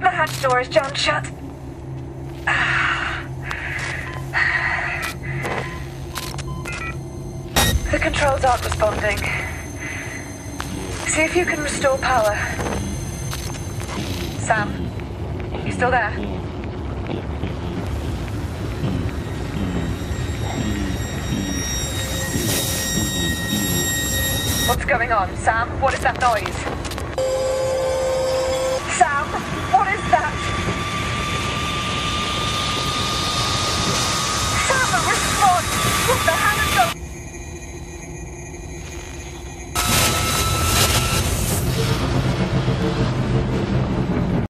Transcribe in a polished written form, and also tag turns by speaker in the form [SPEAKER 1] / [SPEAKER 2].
[SPEAKER 1] The hatch door is jammed shut. The controls aren't responding. See if you can restore power. Sam? You still there? What's going on? Sam, what is that noise? Sam, what is that?